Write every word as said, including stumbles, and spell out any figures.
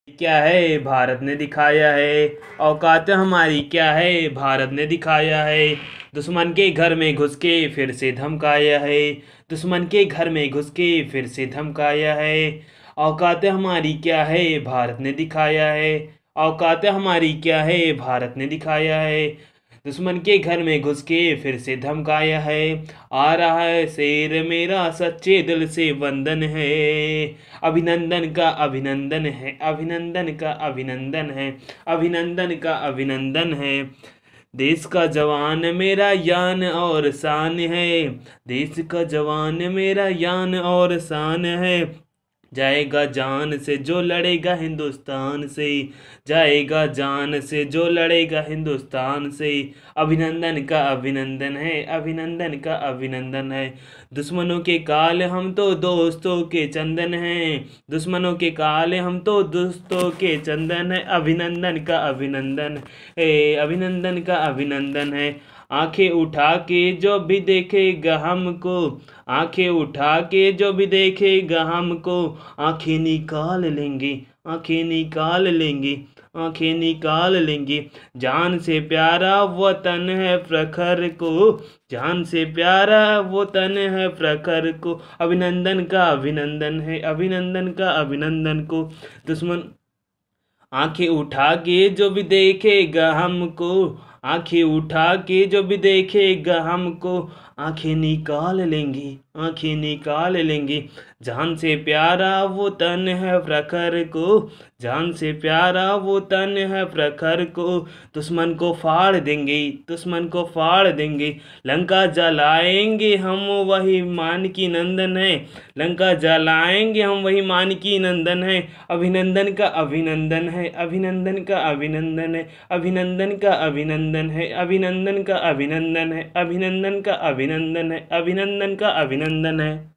क्या है भारत ने दिखाया है। औकात हमारी क्या है भारत ने दिखाया है। दुश्मन के घर में घुस के फिर से धमकाया है। दुश्मन के घर में घुस के फिर से धमकाया है। औकात हमारी क्या है भारत ने दिखाया है। औकात हमारी क्या है भारत ने दिखाया है। दुश्मन के घर में घुस के फिर से धमकाया है। आ रहा है शेर मेरा सच्चे दिल से वंदन है। अभिनंदन का अभिनंदन है। अभिनंदन का अभिनंदन है। अभिनंदन का अभिनंदन है। देश का जवान मेरा यान और शान है। देश का जवान मेरा यान और शान है। जाएगा जान से जो लड़ेगा हिंदुस्तान से। जाएगा जान से जो लड़ेगा हिंदुस्तान से। अभिनंदन का अभिनंदन है। अभिनंदन का अभिनंदन है। दुश्मनों के काल हम तो दोस्तों के चंदन हैं। दुश्मनों के काल हम तो दोस्तों के चंदन है। अभिनंदन का अभिनंदन है। अभिनंदन का अभिनंदन है। आंखें उठा के जो भी देखेगा हमको। आंखें उठा के जो भी देखेगा हमको। आंखें निकाल लेंगे। आंखें निकाल लेंगे। आंखें निकाल लेंगे। जान से प्यारा वतन है प्रखर को। जान से प्यारा वतन है प्रखर को। अभिनंदन का अभिनंदन है। अभिनंदन का अभिनंदन को। दुश्मन आंखें उठा के जो भी देखेगा हमको। आंखें उठा के जो भी देखेगा हमको। आंखें निकाल लेंगे। आंखें निकाल लेंगे। जान से प्यारा वो तन है प्रखर को। जान से प्यारा वो तन है प्रखर को। दुश्मन को फाड़ देंगे। दुश्मन को फाड़ देंगे। लंका जलाएंगे हम वही मान की नंदन है। लंका जलाएंगे हम वही मान की नंदन है। अभिनंदन का अभिनंदन है। अभिनंदन का अभिनंदन है। अभिनंदन का अभिनंदन है। अभिनंदन का अभिनंदन है। अभिनंदन का अभिनंदन है। अभिनंदन का अभिनंदन है।